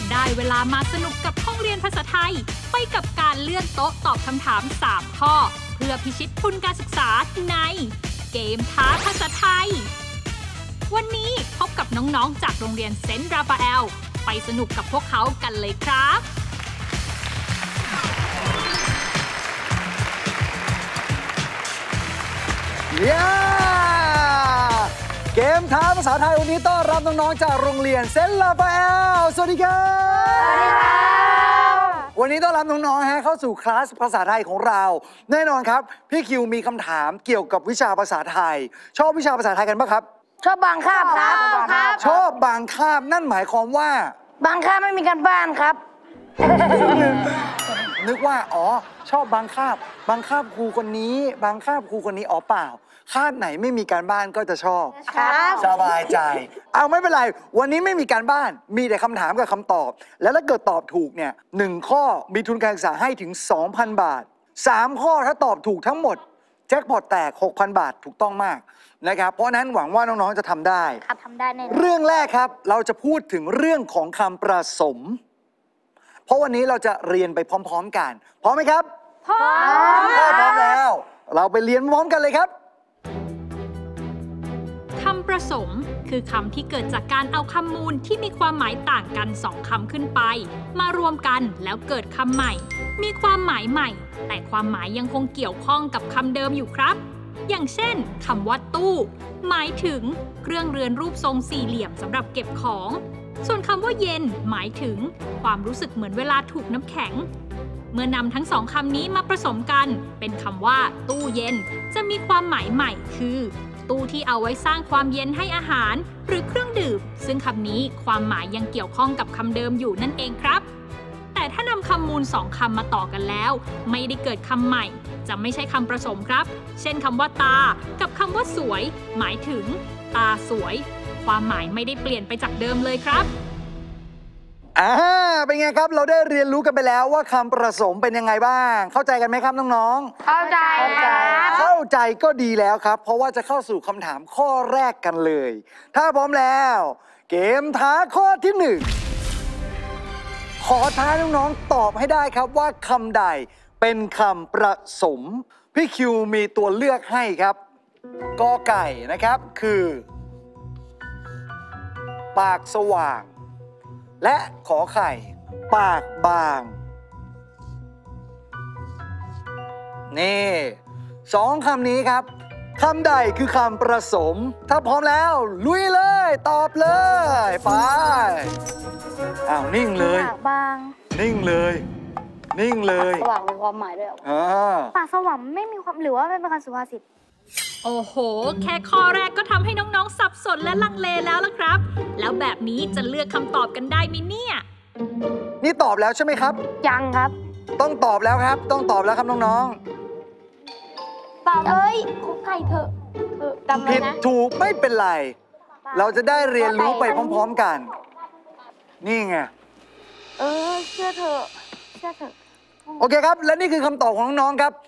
ได้เวลามาสนุกกับห้องเรียนภาษาไทยไปกับการเลื่อนโต๊ะตอบคำถาม3ข้อเพื่อพิชิตทุนการศึกษาในเกมท้าภาษาไทยวันนี้พบกับน้องๆจากโรงเรียนเซนต์ราฟาเอลไปสนุกกับพวกเขากันเลยครับเกมท้าภาษาไทยวันนี้ต้อนรับน้องๆจากโรงเรียนเซนต์ราฟาเอลสวัสดีครับสวัสดีครับวันนี้ต้อนรับน้องๆเข้าสู่คลาสภาษาไทยของเราแน่นอนครับพี่คิวมีคำถามเกี่ยวกับวิชาภาษาไทยชอบวิชาภาษาไทยกันปะครับชอบบางคาบครับชอบบางคาบนั่นหมายความว่าบางคาบไม่มีการบ้านครับนึกว่าอ๋อชอบบางคาบครูคนนี้บางคาบครูคนนี้อ๋อเปล่าคาบไหนไม่มีการบ้านก็จะชอบสบายใจเอาไม่เป็นไรวันนี้ไม่มีการบ้านมีแต่คำถามกับคำตอบแล้วถ้าเกิดตอบถูกเนี่ย1ข้อมีทุนการศึกษาให้ถึง 2,000 บาท3ข้อถ้าตอบถูกทั้งหมดแจ็คพอตแตก 6,000 บาทถูกต้องมากนะครับเพราะนั้นหวังว่าน้องๆจะทำได้ทำได้แน่เรื่องแรกครับเราจะพูดถึงเรื่องของคำประสมเพราะวันนี้เราจะเรียนไปพร้อมๆกันพร้อมไหมครับพร้อมพร้อมแล้วเราไปเรียนพร้อมกันเลยครับคำประสมคือคำที่เกิดจากการเอาคำมูลที่มีความหมายต่างกัน2คำขึ้นไปมารวมกันแล้วเกิดคำใหม่มีความหมายใหม่แต่ความหมายยังคงเกี่ยวข้องกับคำเดิมอยู่ครับอย่างเช่นคำว่าตู้หมายถึงเครื่องเรือนรูปทรงสี่เหลี่ยมสำหรับเก็บของส่วนคำว่าเย็นหมายถึงความรู้สึกเหมือนเวลาถูกน้ำแข็งเมื่อนำทั้ง2คำนี้มาผสมกันเป็นคำว่าตู้เย็นจะมีความหมายใหม่คือตู้ที่เอาไว้สร้างความเย็นให้อาหารหรือเครื่องดื่มซึ่งคำนี้ความหมายยังเกี่ยวข้องกับคำเดิมอยู่นั่นเองครับแต่ถ้านำคำมูล2คำมาต่อกันแล้วไม่ได้เกิดคำใหม่จะไม่ใช่คำผสมครับเช่นคำว่าตากับคำว่าสวยหมายถึงตาสวยความหมายไม่ได้เปลี่ยนไปจากเดิมเลยครับเป็นไงครับเราได้เรียนรู้กันไปแล้วว่าคำผสมเป็นยังไงบ้างเข้าใจกันไหมครับน้องๆเข้าใจเข้าใจก็ดีแล้วครับเพราะว่าจะเข้าสู่คำถามข้อแรกกันเลยถ้าพร้อมแล้วเกมท้าข้อที่1ขอท้าน้องๆตอบให้ได้ครับว่าคำใดเป็นคำผสมพี่คิวมีตัวเลือกให้ครับกอไก่นะครับคือปากสว่างและขอไข่ปากบางนี่2คำนี้ครับคำใดคือคำผสมถ้าพร้อมแล้วลุยเลยตอบเลยไปอ้าวนิ่งเลยปากบางนิ่งเลยนิ่งเลยปากสว่างมีความหมายด้วยปากสว่างไม่มีความหรือว่าไม่เป็นคำสุภาษิตโอ้โหแค่ข้อแรกก็ทำให้น้องๆสับสนและลังเลแล้วล่ะครับแล้วแบบนี้จะเลือกคำตอบกันได้ไหมเนี่ยนี่ตอบแล้วใช่ไหมครับยังครับต้องตอบแล้วครับต้องตอบแล้วครับน้องๆตอบคุกไก่เถอะผิดถูกไม่เป็นไรเราจะได้เรียนรู้ไปพร้อมๆกันนี่ไงเชื่อเถอะโอเคครับและนี่คือคำตอบของน้องๆครับ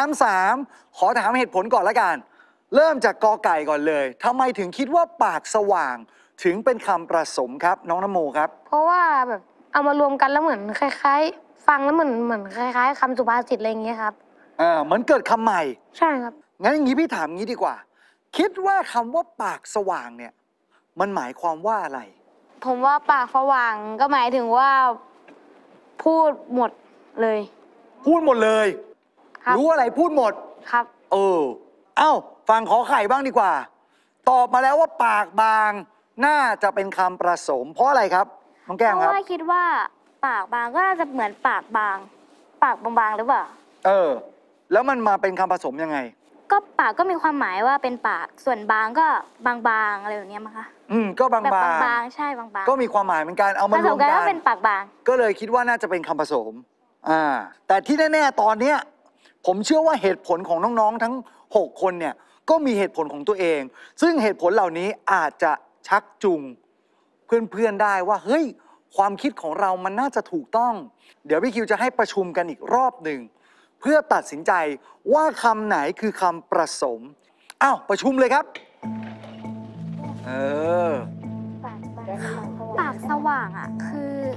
3-3ขอถามเหตุผลก่อนละกันเริ่มจากกอไก่ก่อนเลยทำไมถึงคิดว่าปากสว่างถึงเป็นคำผสมครับน้องนโมครับเพราะว่าแบบเอามารวมกันแล้วเหมือนคล้ายๆฟังแล้วเหมือนคล้ายๆคำสุภาษิตอะไรอย่างเงี้ยครับเหมือนเกิดคำใหม่ใช่ครับงั้นอย่างนี้พี่ถามงี้ดีกว่าคิดว่าคำว่าปากสว่างเนี่ยมันหมายความว่าอะไรผมว่าปากสว่างก็หมายถึงว่าพูดหมดเลยพูดหมดเลยรู้อะไรพูดหมดครับเอ้าฟังขอไข่บ้างดีกว่าตอบมาแล้วว่าปากบางน่าจะเป็นคำผสมเพราะอะไรครับน้องแก้มครับเพราะว่าคิดว่าปากบางก็น่าจะเหมือนปากบางปากบางๆหรือเปล่าแล้วมันมาเป็นคำผสมยังไงก็ปากก็มีความหมายว่าเป็นปากส่วนบางก็บางๆอะไรแบบนี้มั้งคะก็บางใช่บางก็มีความหมายเหมือนกันเอามารวมกันก็เป็นปากบางก็เลยคิดว่าน่าจะเป็นคำผสมแต่ที่แน่ๆตอนเนี้ยผมเชื่อว่าเหตุผลของน้องๆทั้ง6คนเนี่ยก็มีเหตุผลของตัวเองซึ่งเหตุผลเหล่านี้อาจจะชักจูงเพื่อนๆได้ว่าเฮ้ยความคิดของเรามันน่าจะถูกต้องเดี๋ยวพี่คิวจะให้ประชุมกันอีกรอบหนึ่งเพื่อตัดสินใจว่าคำไหนคือคำผสมประชุมเลยครับปากสว่างคือ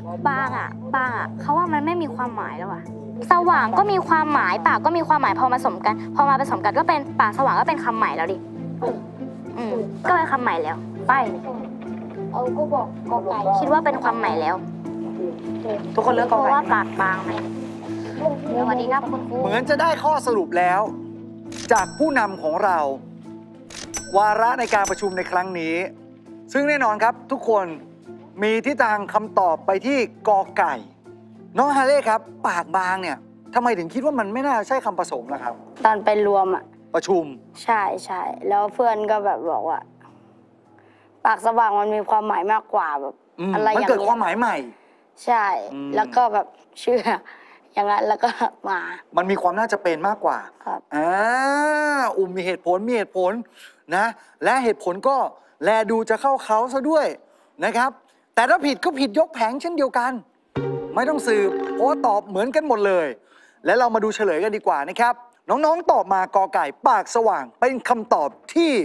บางอ่ะเขาว่ามันไม่มีความหมายแล้วอ่ะสว่างก็มีความหมายปากก็มีความหมายพอมาผสมกันก็เป็นปากสว่างก็เป็นคำใหม่แล้วดิก็เป็นคำใหม่แล้วไปเอาก็บอกกอไก่คิดว่าเป็นความใหม่แล้วทุกคนเลือกกอไก่เพราะว่าปากบางไหมสวัสดีครับคุณครูเหมือนจะได้ข้อสรุปแล้ว จากผู้นำของเรา วาระในการประชุมในครั้งนี้ ซึ่งแน่นอนครับทุกคนมีทิศทางคำตอบไปที่กอไก่ น้องฮาเล่ครับปากบางเนี่ยทำไมถึงคิดว่ามันไม่น่าใช่คำผสมล่ะครับตอนไปรวมอ่ะประชุมใช่แล้วเพื่อนก็แบบบอกว่าปากสว่างมันมีความหมายมากกว่าแบบอะไรอย่างนี้มันเกิดความหมายใหม่ใช่แล้วก็แบบเชื่ออย่างนั้นแล้วก็มันมีความน่าจะเป็นมากกว่าครับมีเหตุผลนะและเหตุผลก็แลดูจะเข้าเขาซะด้วยนะครับแต่ถ้าผิดก็ผิดยกแผงเช่นเดียวกันไม่ต้องสืบเพราะว่าตอบเหมือนกันหมดเลยและเรามาดูเฉลยกันดีกว่านะครับน้องๆตอบมากอไก่ปากสว่างเป็นคำตอบที่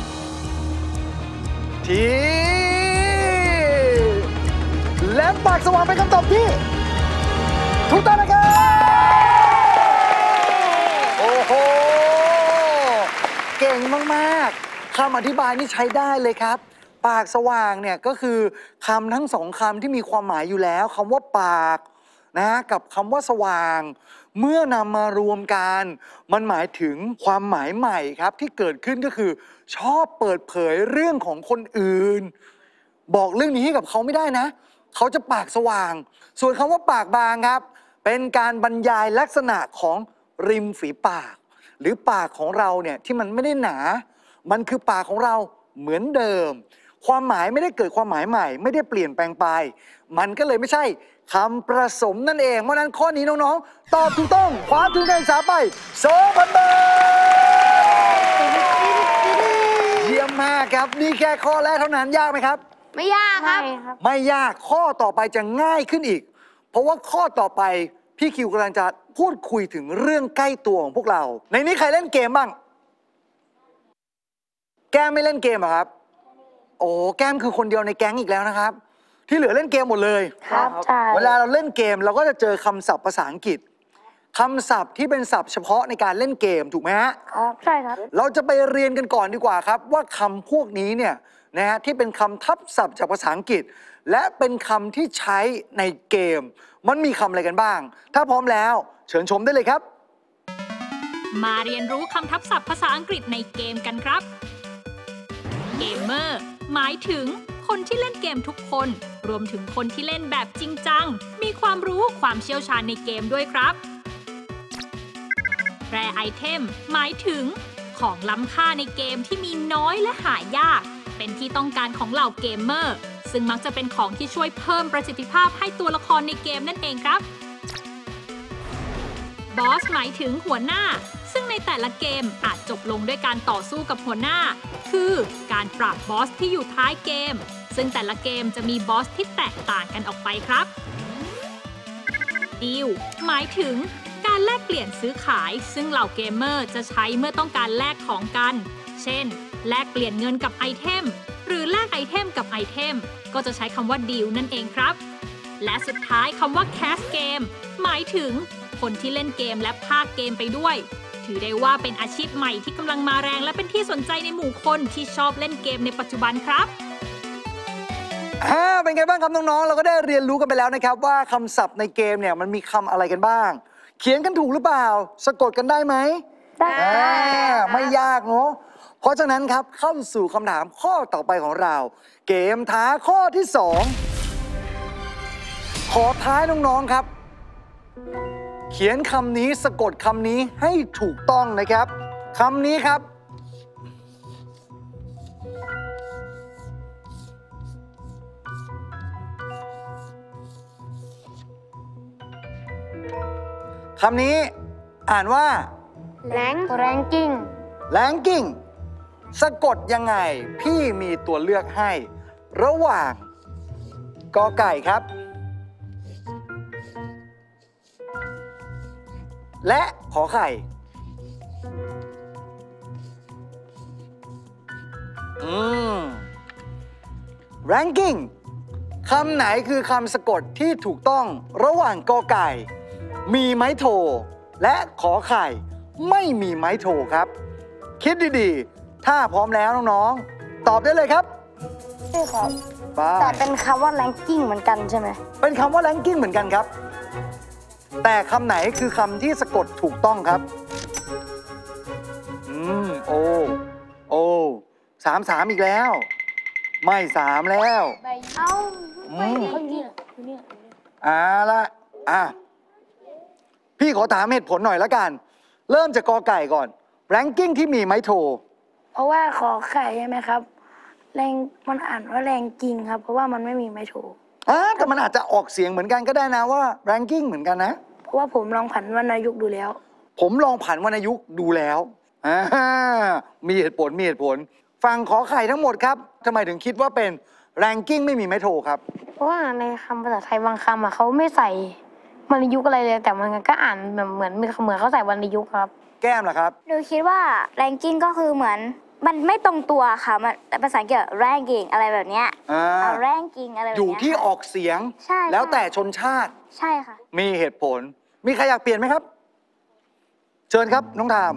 และปากสว่างเป็นคำตอบที่ถูกต้องนะครับโอ้โหเก่งมากๆคำอธิบายนี่ใช้ได้เลยครับปากสว่างเนี่ยก็คือคำทั้งสองคำที่มีความหมายอยู่แล้วคำว่าปากนะกับคำว่าสว่างเมื่อนำมารวมกันมันหมายถึงความหมายใหม่ครับที่เกิดขึ้นก็คือชอบเปิดเผยเรื่องของคนอื่นบอกเรื่องนี้ให้กับเขาไม่ได้นะเขาจะปากสว่างส่วนคำว่าปากบางครับเป็นการบรรยายลักษณะของริมฝีปากหรือปากของเราเนี่ยที่มันไม่ได้หนามันคือปากของเราเหมือนเดิมความหมายไม่ได้เกิดความหมายใหม่ไม่ได้เปลี่ยนแปลงไปมันก็เลยไม่ใช่คำผสมนั่นเองเพราะนั้นข้อนี้น้องๆตอบถูกต้องคว้าทุนการศึกษาไป 2,000 บาทเยี่ยมมากครับนี่แค่ข้อแรกเท่านั้นยากไหมครับไม่ยากครับไม่ยากข้อต่อไปจะง่ายขึ้นอีกเพราะว่าข้อต่อไปพี่คิวกำลังจะพูดคุยถึงเรื่องใกล้ตัวของพวกเราในนี้ใครเล่นเกมบ้างแก้มไม่เล่นเกมเหรอครับโอ้แก้มคือคนเดียวในแก๊งอีกแล้วนะครับที่เหลือเล่นเกมหมดเลยครับใช่เวลาเราเล่นเกมเราก็จะเจอคำศัพท์ภาษาอังกฤษคำศัพท์ที่เป็นศัพท์เฉพาะในการเล่นเกมถูกไหมฮะครับใช่ครับเราจะไปเรียนกันก่อนดีกว่าครับว่าคำพวกนี้เนี่ยนะฮะที่เป็นคำทับศัพท์จากภาษาอังกฤษและเป็นคำที่ใช้ในเกมมันมีคำอะไรกันบ้างถ้าพร้อมแล้วเชิญชมได้เลยครับมาเรียนรู้คำทับศัพท์ภาษาอังกฤษในเกมกันครับเกมเมอร์หมายถึงคนที่เล่นเกมทุกคนรวมถึงคนที่เล่นแบบจริงจังมีความรู้ความเชี่ยวชาญในเกมด้วยครับแรไอเทมหมายถึงของล้ำค่าในเกมที่มีน้อยและหายากเป็นที่ต้องการของเหล่าเกมเมอร์ซึ่งมักจะเป็นของที่ช่วยเพิ่มประสิทธิภาพให้ตัวละครในเกมนั่นเองครับบอสหมายถึงหัวหน้าซึ่งในแต่ละเกมอาจจบลงด้วยการต่อสู้กับหัวหน้าคือการปราบบอสที่อยู่ท้ายเกมซึ่งแต่ละเกมจะมีบอสที่แตกต่างกันออกไปครับดีลหมายถึงการแลกเปลี่ยนซื้อขายซึ่งเหล่าเกมเมอร์จะใช้เมื่อต้องการแลกของกันเช่นแลกเปลี่ยนเงินกับไอเทมหรือแลกไอเทมกับไอเทมก็จะใช้คำว่าดีลนั่นเองครับและสุดท้ายคำว่าแคสเกมหมายถึงคนที่เล่นเกมและพากย์เกมไปด้วยถือได้ว่าเป็นอาชีพใหม่ที่กำลังมาแรงและเป็นที่สนใจในหมู่คนที่ชอบเล่นเกมในปัจจุบันครับเป็นไงบ้างครับน้องๆเราก็ได้เรียนรู้กันไปแล้วนะครับว่าคำศัพท์ในเกมเนี่ยมันมีคำอะไรกันบ้างเขียนกันถูกหรือเปล่าสะกดกันได้ไหมได้ไม่ยากเนาะเพราะฉะนั้นครับเข้าสู่คำถามข้อต่อไปของเราเกมท้าข้อที่2ขอท้ายน้องๆครับเขียนคำนี้สะกดคำนี้ให้ถูกต้องนะครับคำนี้ครับคำนี้อ่านว่า ranking สะกดยังไงพี่มีตัวเลือกให้ระหว่างกอไก่ครับและขอไข่ ranking คำไหนคือคำสะกดที่ถูกต้องระหว่างกอไก่ มีไม้โทและขอไข่ไม่มีไม้โทครับ คิดดีๆ ถ้าพร้อมแล้วน้องๆ ตอบได้เลยครับใช่ครับไปแต่เป็นคำว่า ranking เหมือนกันใช่ไหมเป็นคำว่า ranking เหมือนกันครับ แต่คำไหนคือคำที่สะกดถูกต้องครับโอ้3 อีกแล้ว ไม่3แล้วเอ้าละพี่ขอถามเหตุผลหน่อยละกัน เริ่มจากกอไก่ก่อน ranking ที่มีไม้โทเพราะว่าขอไข่ใช่ไหมครับแรงมันอ่านว่าแรงจริงครับ เพราะว่ามันไม่มีไม้โทแต่มันอาจจะออกเสียงเหมือนกันก็ได้นะว่า ranking เหมือนกันนะเพราะว่าผมลองผันวรรณยุกต์ดูแล้วผมลองผันวรรณยุกต์ดูแล้วมีเหตุผลฟังขอไข่ทั้งหมดครับทำไมถึงคิดว่าเป็น ranking ไม่มีไม้โทครับเพราะว่าในคำภาษาไทยบางคำเขาไม่ใส่วรรณยุกต์อะไรเลย แต่มันก็อ่านแบบเหมือนเขาใส่วรรณยุกต์ครับแก้มล่ะครับหนูคิดว่า ranking ก็คือเหมือนมันไม่ตรงตัวค่ะมันภาษาอังกฤษ ranking อะไรแบบเนี้ยเอา ranking อะไรแบบอยู่เนี้ยที่ออกเสียงใช่แล้วแต่ชนชาติใช่ค่ะมีเหตุผล มีใครอยากเปลี่ยนไหมครับ เชิญครับน้องทาม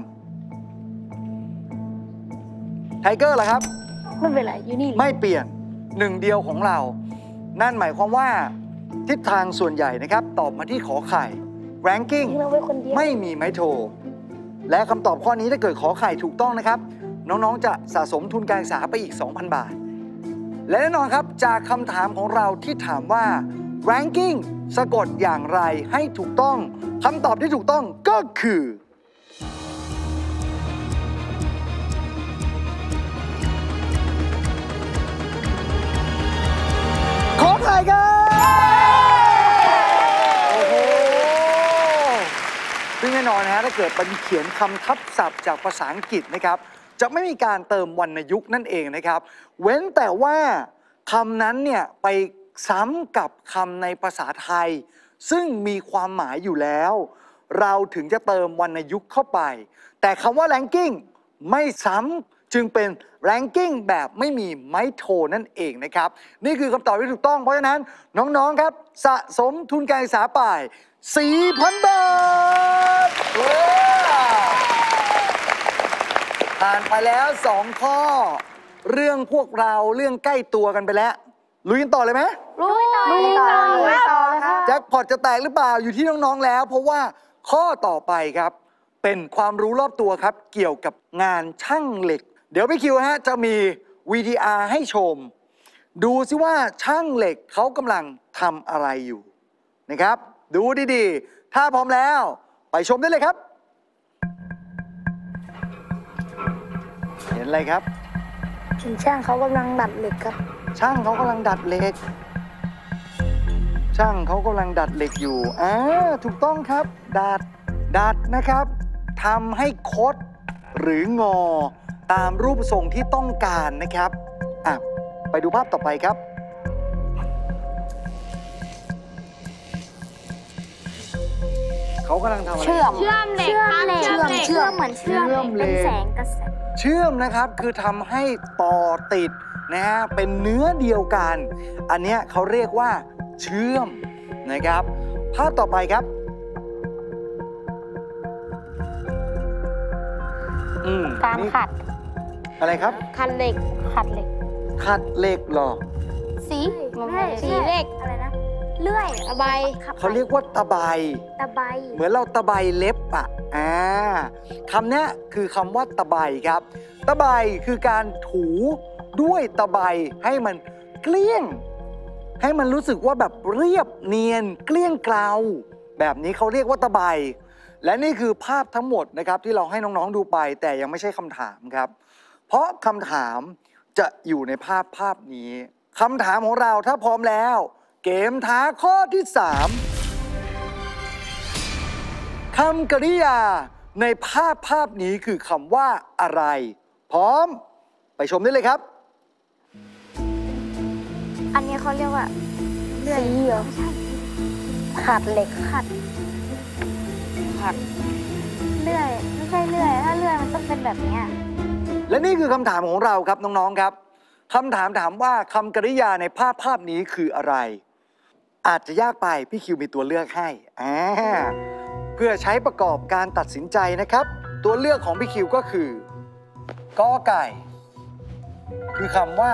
ไทเกอร์ล่ะครับไม่เป็นไรอยู่นี่ไม่เปลี่ยนหนึ่งเดียวของเรา นั่นหมายความว่าทิศทางส่วนใหญ่นะครับ ตอบมาที่ขอไข่ ranking เราไว้คนเดียวไม่มีไม้โท และคำตอบข้อนี้ถ้าเกิดขอไข่ถูกต้องนะครับ น้องๆจะสะสมทุนการศึกษาไปอีก 2,000 บาท และแน่นอนครับจากคำถามของเราที่ถามว่า ranking สะกดอย่างไรให้ถูกต้องคำตอบที่ถูกต้องก็คือ ขอไข่ครับโอ้โหซึ่งแน่นอนนะฮะถ้าเกิดเป็นเขียนคำทับศัพท์จากภาษาอังกฤษนะครับ จะไม่มีการเติมวรรณยุกต์นั่นเองนะครับ เว้นแต่ว่าคำนั้นเนี่ยไปซ้ำกับคำในภาษาไทย ซึ่งมีความหมายอยู่แล้ว เราถึงจะเติมวรรณยุกต์เข้าไป แต่คำว่า ranking ไม่ซ้ำจึงเป็น ranking แบบไม่มีไม้โทนั่นเองนะครับ นี่คือคำตอบที่ถูกต้องเพราะฉะนั้นน้องๆครับสะสมทุนการศึกษาไป 4,000 บาทผ่านไปแล้ว 2 ข้อ เรื่องพวกเราเรื่องใกล้ตัวกันไปแล้วลุยกันต่อเลยไหมลุยต่อครับแจ็คพอตจะแตกหรือเปล่าอยู่ที่น้องๆแล้ว เพราะว่าข้อต่อไปครับ เป็นความรู้รอบตัวครับ เกี่ยวกับงานช่างเหล็ก เดี๋ยวพี่คิวฮะจะมี VTR ให้ชม ดูซิว่าช่างเหล็กเขากำลังทำอะไรอยู่นะครับ ดูดีๆ ถ้าพร้อมแล้ว ไปชมได้เลยครับ เห็นอะไรครับถึงช่างเขากำลังดัดเหล็กครับช่างเขากำลังดัดเหล็ก ช่างเขากำลังดัดเหล็กอยู่ถูกต้องครับ ดัดนะครับทำให้คดหรืองอตามรูปทรงที่ต้องการนะครับไปดูภาพต่อไปครับ เขากำลังทำอะไรเชื่อมเชื่อมเหล็กครับเชื่อมเหมือนเชื่อมเชื่อมเหล็กเป็นแสงกระแสเชื่อมนะครับคือทำให้ต่อติดนะฮะเป็นเนื้อเดียวกัน อันเนี้ยเขาเรียกว่าเชื่อมนะครับ ภาพต่อไปครับการขัดอะไรครับขัดเหล็กขัดเหล็กเหรอสีสีเหล็กอะไรนะเลื่อยตะไบเขาเรียกว่าตะไบตะไบเหมือนเราตะไบเล็บคำเนี้ยคือคำว่าตะไบครับ ตะไบคือการถูด้วยตะไบให้มันเกลี้ยง ให้มันรู้สึกว่าแบบเรียบเนียนเกลี้ยงเกลาแบบนี้เขาเรียกว่าตะไบและนี่คือภาพทั้งหมดนะครับที่เราให้น้องๆดูไปแต่ยังไม่ใช่คำถามครับ เพราะคำถามจะอยู่ในภาพนี้คำถามของเราถ้าพร้อมแล้ว เกมท้าข้อที่ 3 คำกริยาในภาพนี้คือคำว่าอะไร พร้อมไปชมได้เลยครับอันนี้เขาเรียกว่าเลื่อยสีเหรอไม่ใช่ขัดเหล็กขัดเลื่อยไม่ใช่เลื่อยถ้าเลื่อยมันต้องเป็นแบบเนี้ยและนี่คือคำถามของเราครับน้องๆครับคำถามถามว่าคำกริยาในภาพนี้คืออะไร อาจจะยากไปพี่คิวมีตัวเลือกให้เพื่อใช้ประกอบการตัดสินใจนะครับ ตัวเลือกของพี่คิวก็คือกอไก่ คือคำว่า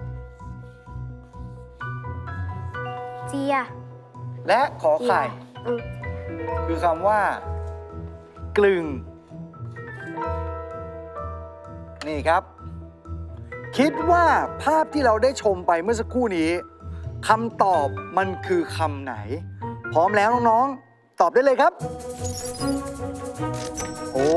เจียและขอไข่ คือคำว่า กลึง นี่ครับ คิดว่าภาพที่เราได้ชมไปเมื่อสักครู่นี้คำตอบมันคือคำไหน พร้อมแล้วน้องๆตอบได้เลยครับ โอ้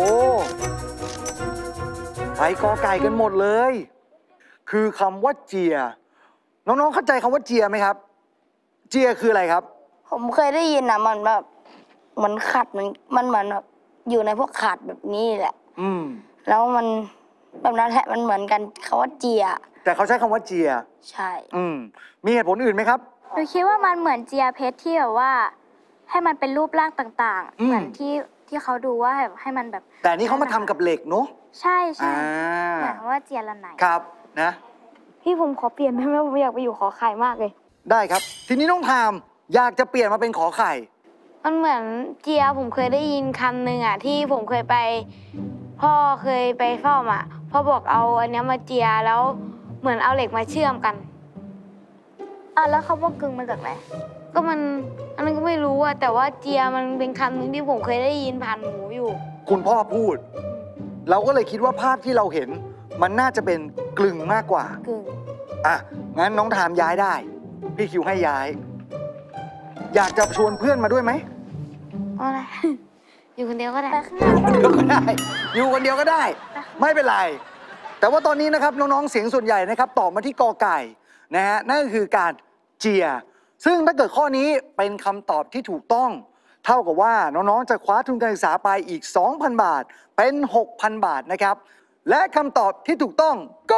ไปกอไก่กันหมดเลย คือคำว่าเจีย น้องๆเข้าใจคำว่าเจียไหมครับ เจียคืออะไรครับผมเคยได้ยินนะมันแบบเหมือนขัดมันเหมือนแบบอยู่ในพวกขัดแบบนี้แหละ แล้วมันแบบนั้นแหละมันเหมือนกันคำว่าเจียแต่เขาใช้คำว่าเจียใช่มีเหตุผลอื่นไหมครับหนูคิดว่ามันเหมือนเจียเพชรที่แบบว่า ให้มันเป็นรูปร่างต่างๆ เหมือนที่เขาดูว่าแบบให้มันแบบแต่นี่เขามาทำกับเหล็กเนาะใช่ใช่เหมือนว่าเจียละไหนครับนะพี่ผมขอเปลี่ยนได้ไหมผมอยากไปอยู่ขอไข่มากเลยได้ครับ ทีนี้น้องทามอยากจะเปลี่ยนมาเป็นขอไข่มันเหมือนเจียผมเคยได้ยินคำหนึ่งอ่ะที่ผมเคยไปพ่อเคยไปเฝ้ามาพ่อบอกเอาอันเนี้ยมาเจียแล้วเหมือนเอาเหล็กมาเชื่อมกันแล้วคำว่ากึ่งมาจากไหนก็มันอันนั้นก็ไม่รู้อะแต่ว่าเจียมันเป็นคำหนึ่งที่ผมเคยได้ยินผ่านหูอยู่คุณพ่อพูด เราก็เลยคิดว่าภาพที่เราเห็น มันน่าจะเป็นกลึงมากกว่ากึ่งงั้นน้องทามย้ายได้ พี่คิวให้ย้าย อยากจะชวนเพื่อนมาด้วยไหมอะไร อยู่คนเดียวก็ได้เดียวก็ได้ อยู่คนเดียวก็ได้ ไม่เป็นไร แต่ว่าตอนนี้นะครับน้องๆเสียงส่วนใหญ่นะครับตอบมาที่กอไก่นะฮะนั่นก็คือการเจีย ซึ่งถ้าเกิดข้อนี้เป็นคำตอบที่ถูกต้อง เท่ากับว่าน้องๆจะคว้าทุนการศึกษาไปอีก 2,000 บาทเป็น 6,000 บาทนะครับ และคำตอบที่ถูกต้องก็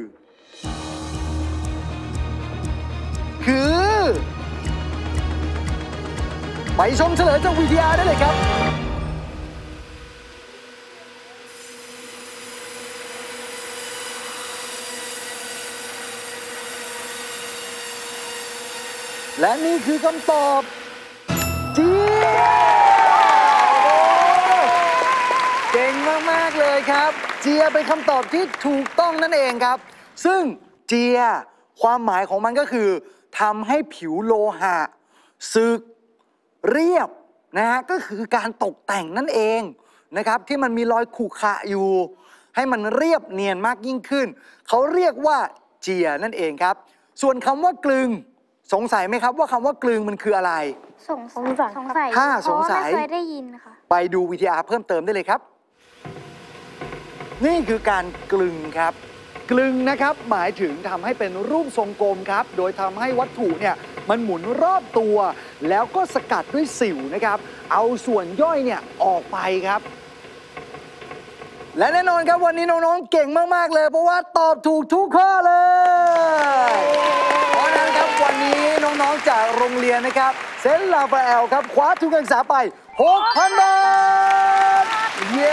คือไปชมเฉลยจากวิทยาได้เลยครับ และนี่คือคำตอบเจียเก่งมาก ๆ เลยครับ เจียเป็นคำตอบที่ถูกต้องนั่นเองครับ ซึ่งเจียความหมายของมันก็คือทำให้ผิวโลหะสึกเรียบนะฮะก็คือการตกแต่งนั่นเองนะครับที่มันมีรอยขรุขระอยู่ ให้มันเรียบเนียนมากยิ่งขึ้น เขาเรียกว่าเจียนั่นเองครับ ส่วนคำว่ากลึงสงสัยไหมครับว่าคำว่ากลึงมันคืออะไรสงสัยถ้าสงสัยเพราะว่าไม่เคยได้ยินค่ะไปดูวิทยาเพิ่มเติมได้เลยครับ นี่คือการกลึงครับ กลึงนะครับหมายถึงทำให้เป็นรูปทรงกลมครับ โดยทำให้วัตถุเนี่ยมันหมุนรอบตัว แล้วก็สกัดด้วยสิวนะครับ เอาส่วนย่อยเนี่ยออกไปครับ และแน่นอนครับวันนี้น้องๆเก่งมากๆเลยเพราะว่าตอบถูกทุกข้อเลยเพราะฉะนั้นครับวันนี้น้องๆจากโรงเรียนนะครับเซนต์ลาฟาเอลครับคว้าทุนการศึกษาไป 6,000 บาทเย้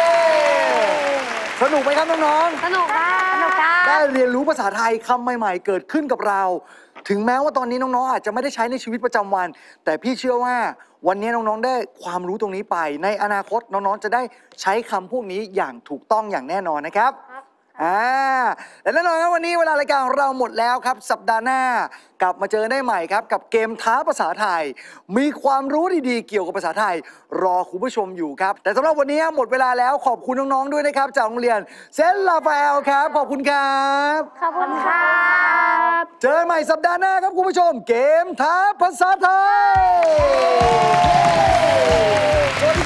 สนุกไหมครับน้องๆสนุกค่ะได้เรียนรู้ภาษาไทยคำใหม่ๆเกิดขึ้นกับเรา ถึงแม้ว่าตอนนี้น้องๆอาจจะไม่ได้ใช้ในชีวิตประจำวัน แต่พี่เชื่อว่าวันนี้น้องๆได้ความรู้ตรงนี้ไป ในอนาคตน้องๆจะได้ใช้คำพวกนี้อย่างถูกต้องอย่างแน่นอนนะครับและแน่นอนครับวันนี้เวลารายการของเราหมดแล้วครับสัปดาห์หน้ากลับมาเจอได้ใหม่ครับกับเกมท้าภาษาไทย มีความรู้ดีๆเกี่ยวกับภาษาไทยรอคุณผู้ชมอยู่ครับแต่สำหรับวันนี้หมดเวลาแล้วขอบคุณน้องๆด้วยนะครับจากโรงเรียนเซนต์ลาฟาเอลครับขอบคุณครับขอบคุณค่ะเจอกันใหม่สัปดาห์หน้าครับคุณผู้ชมเกมท้าภาษาไทยสวัสดี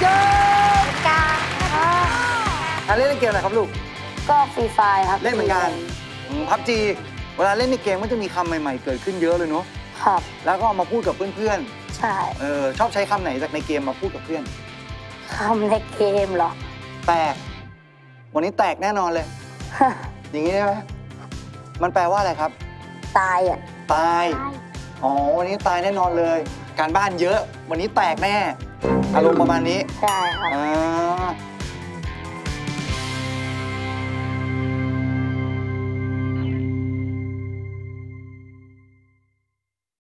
ครับเล่นเกมอะไรครับลูกก็ฟรีไฟครับเล่นเหมือนกันพับจีเวลาเล่นในเกมมันจะมีคำใหม่ๆเกิดขึ้นเยอะเลยเนาะครับแล้วก็เอามาพูดกับเพื่อนใช่ๆชอบใช้คำไหนจากในเกมมาพูดกับเพื่อนคำในเกมเหรอแตกวันนี้แตกแน่นอนเลย อย่างนี้ได้ไหมมันแปลว่าอะไรครับตายอ่ะตายอ๋อวันนี้ตายแน่นอนเลย การบ้านเยอะวันนี้แตกแน่อารมณ์ประมาณนี้ใช่ครับอ่า